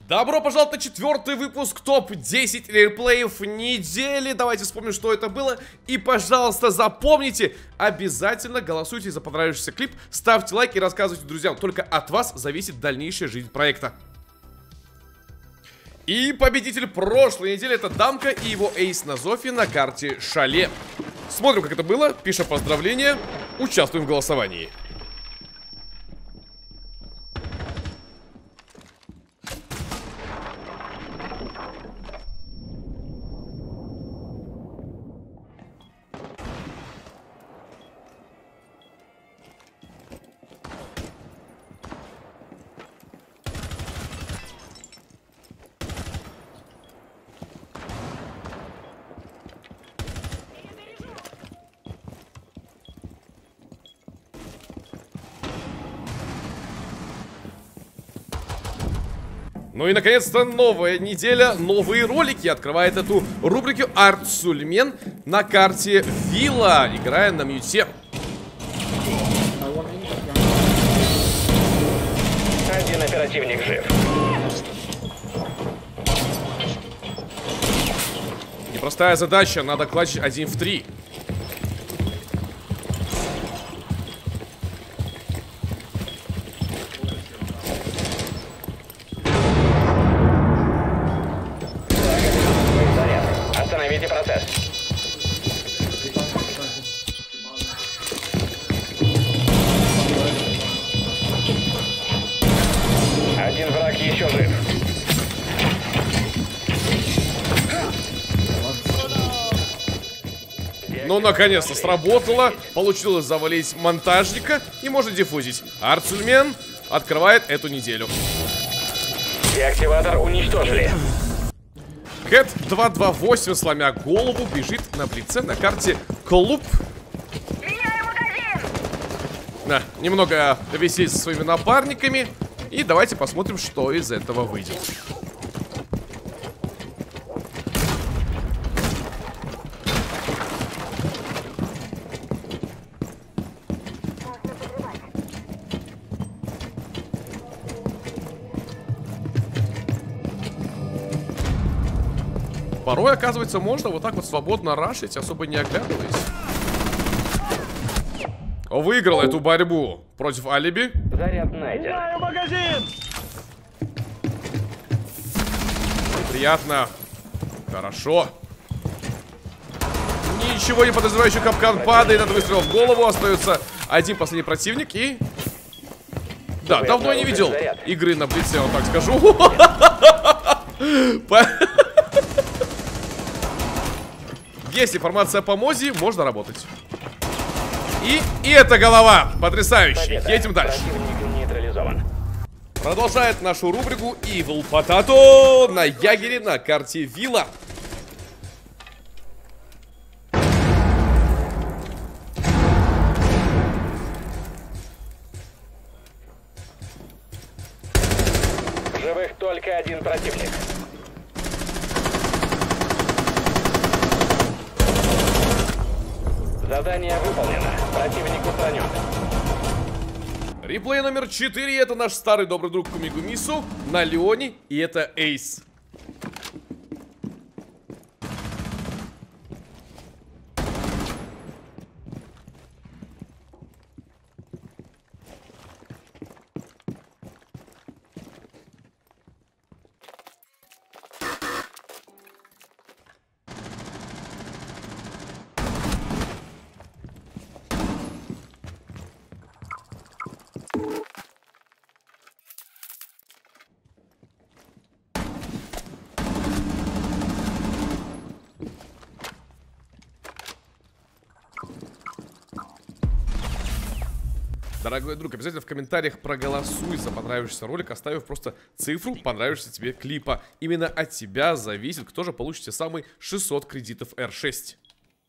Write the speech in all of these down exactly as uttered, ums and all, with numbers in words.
Добро пожаловать на четвертый выпуск топ десять реплеев недели. Давайте вспомним, что это было. И, пожалуйста, запомните, обязательно голосуйте за понравившийся клип, ставьте лайк и рассказывайте друзьям. Только от вас зависит дальнейшая жизнь проекта. И победитель прошлой недели — это Дамка и его эйс на Зофе на карте Шале. Смотрим, как это было, пишем поздравления, участвуем в голосовании. Ну и, наконец-то, новая неделя, новые ролики. Открывает эту рубрику Арт Сульмен на карте Вилла, играя на мьюте. Один оперативник жив. Непростая задача, надо клатчить один в три. Остановите процесс. Один враг еще жив. Ну, наконец-то сработало. Получилось завалить монтажника. И можно диффузить. Арт Сульмен открывает эту неделю. Деактиватор уничтожили. Кэт два два восемь, сломя голову, бежит на блице на карте Клуб. Да, немного веселить со своими напарниками. И давайте посмотрим, что из этого выйдет. Порой, оказывается, можно вот так вот свободно рашить, особо не оглядываясь. Выиграл эту борьбу против Алиби. Заряд найден. Магазин! Приятно. Хорошо. Ничего не подозревающий капкан падает от выстрела в голову. Остается один последний противник и... Да, давно я не видел игры на блице, я вам так скажу. Есть информация по Мози, можно работать. И, и эта голова. Потрясающе. Победа. Едем дальше. Противник нейтрализован. Продолжает нашу рубрику Evil Potato на Ягере на карте Вилла. Живых только один противник. Задание выполнено. Противник устранен. Реплей номер четыре. Это наш старый добрый друг Кумигумису на Леоне. И это эйс. Дорогой друг, обязательно в комментариях проголосуй за понравившийся ролик, оставив просто цифру понравившегося тебе клипа. Именно от тебя зависит, кто же получит те самые шестьсот кредитов эр шесть.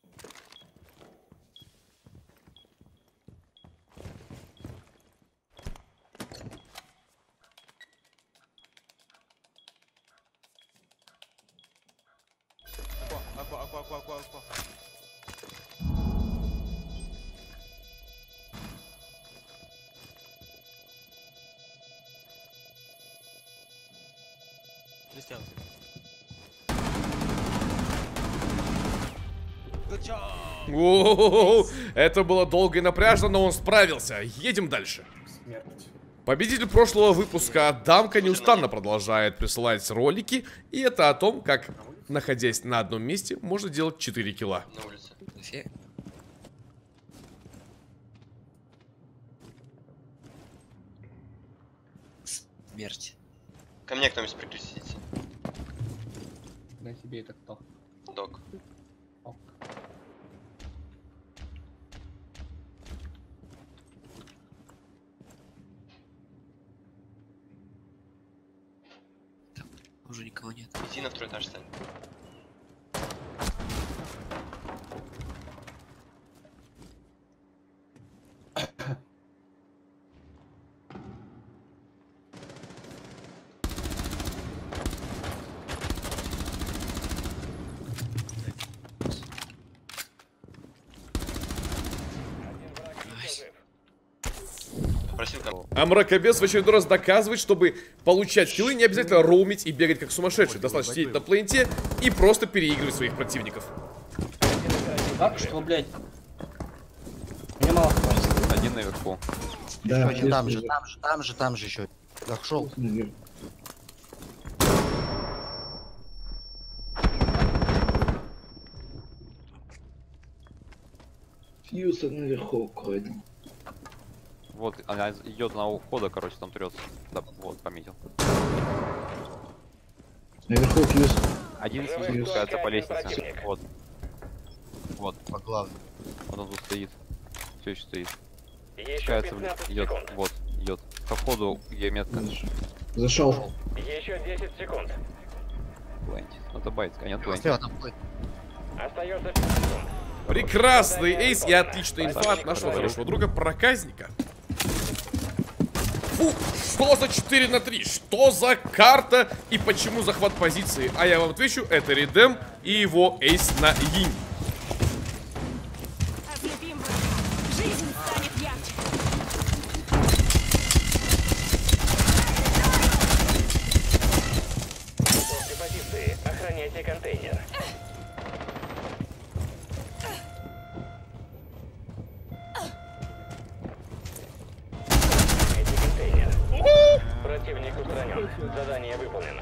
Аква, аква, аква, аква, аква. О-о-о-о! Это было долго и напряжно, но он справился. Едем дальше. Смерть. Победитель прошлого выпуска Дамка неустанно продолжает присылать ролики. И это о том, как, находясь на одном месте, можно делать четыре килла. На улице. Смерть. Ко мне кто-нибудь прикрестится. Да тебе это кто? Док. Ок. Уже никого нет. Иди на второй этаж, стань. А Мракобес в очередной раз доказывает, чтобы получать киллы, не обязательно роумить и бегать как сумасшедший. Достаточно сидеть на пленте и просто переигрывать своих противников. Так, что, блядь? Мне мало хватит. Один наверху. Да, Еще там же, там же, там же, там же еще. Так, шел. Фьюз наверху аккуратно. Вот, она идет на ухода, короче, там трется. Да, вот, пометил. Наверху фьюз. Один спускается по лестнице. Вот. Вот. По главному. Вот он тут стоит. Все еще стоит. Еще Спускается, пятнадцать идет. секунд. Вот, идет. По входу, где метка. Зашел. Еще десять секунд. Блэнди. Это байт, а нет Блэнди. Слева там плыть. Остается пять секунд. Прекрасный эйс и отличная инфа от нашего хорошего друга проказника. Фу, что за четыре на три? Что за карта и почему захват позиции? А я вам отвечу, это Редем и его эйс на Йинь. Ослепим врага. Жизнь станет ярче. После позиции охраняйте контейнер. Охраняйте контейнер. Противник устранен. Задание выполнено.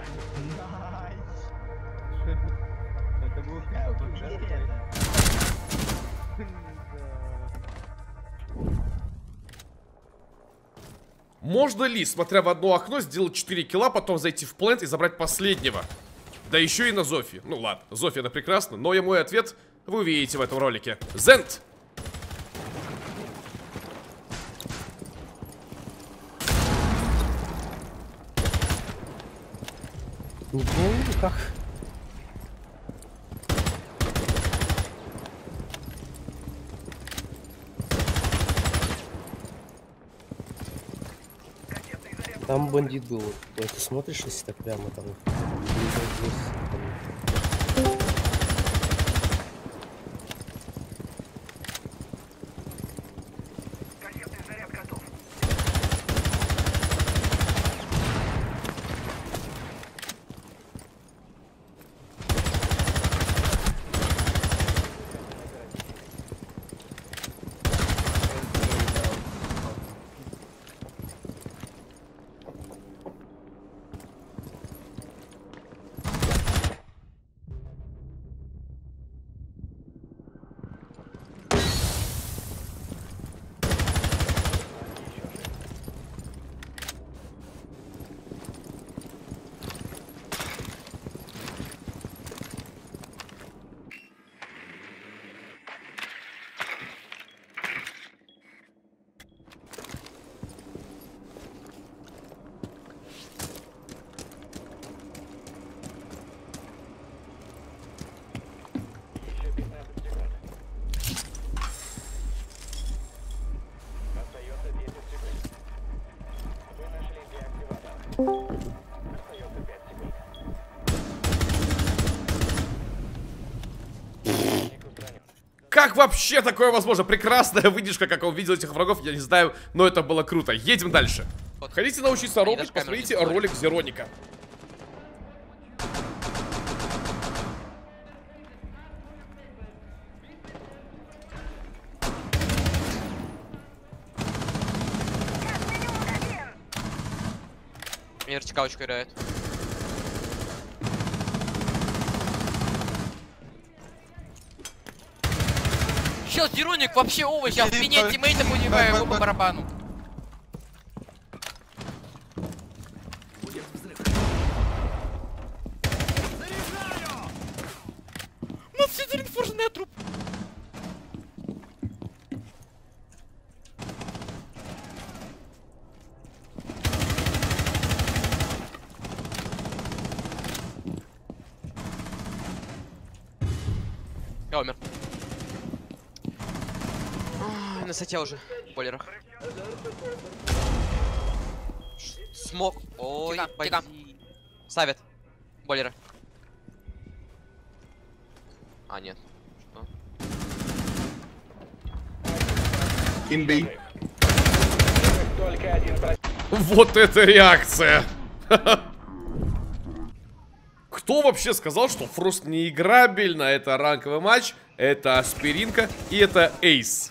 Можно ли, смотря в одно окно, сделать четыре килла, потом зайти в плент и забрать последнего? Да еще и на Зофи. Ну ладно, Зофи это прекрасно, но и мой ответ вы увидите в этом ролике. Зент! Не помню, как. Там бандит был. Вот, ты смотришь, если так прямо там. Еще пятнадцать секунд. Остается десять секунд. Вы нашли деактиватор. Остается пять секунд. Противник устранен. Как вообще такое возможно? Прекрасная выдержка, как он видел этих врагов, я не знаю, но это было круто. Едем дальше. Хотите научиться робить, посмотрите ролик Зероника. вертикалочку играет. Сейчас Дероник вообще овощ, я в спине тиммейтов убиваю его по барабану. У нас все заринфорженный труп. Я умер. Ой, на сайте уже. В бойлерах. Смог. Ой, Тика, поди. Ставят. Бойлеры. А, нет. Что? Инбей. Только один противник. Вот это реакция! Кто вообще сказал, что Фрост не играбельно? Это ранговый матч, это аспиринка и это эйс.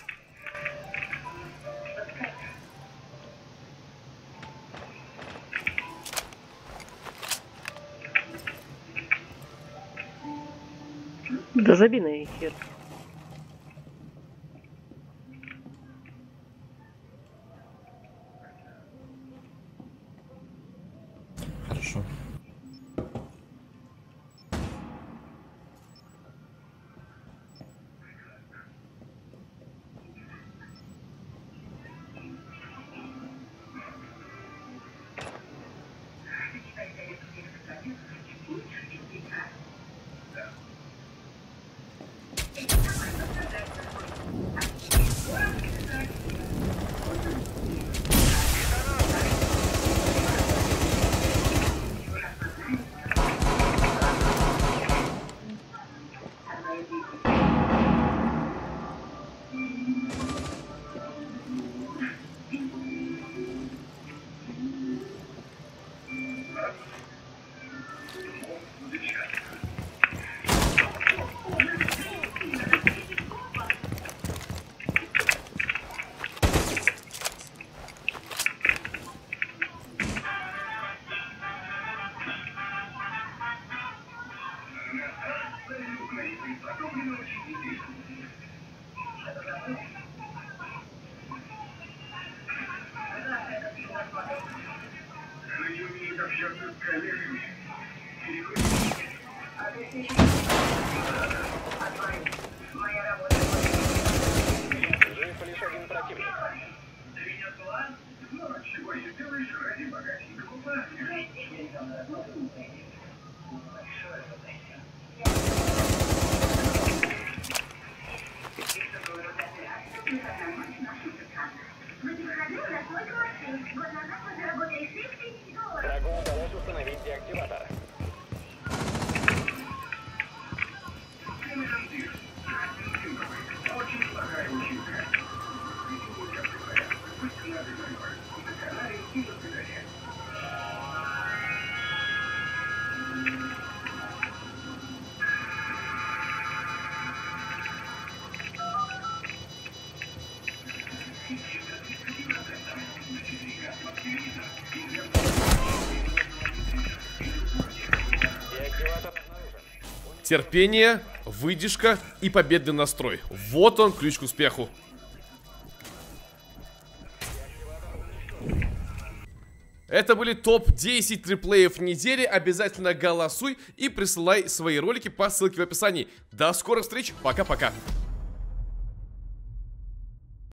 Да забей на их хер. Хорошо. Жив лишь один противник. Врагу удалось установить деактиватор. Деактиватор обнаружен. Терпение, выдержка и победный настрой. Вот он, ключ к успеху. Это были топ десять триплеев недели. Обязательно голосуй и присылай свои ролики по ссылке в описании. До скорых встреч, пока-пока.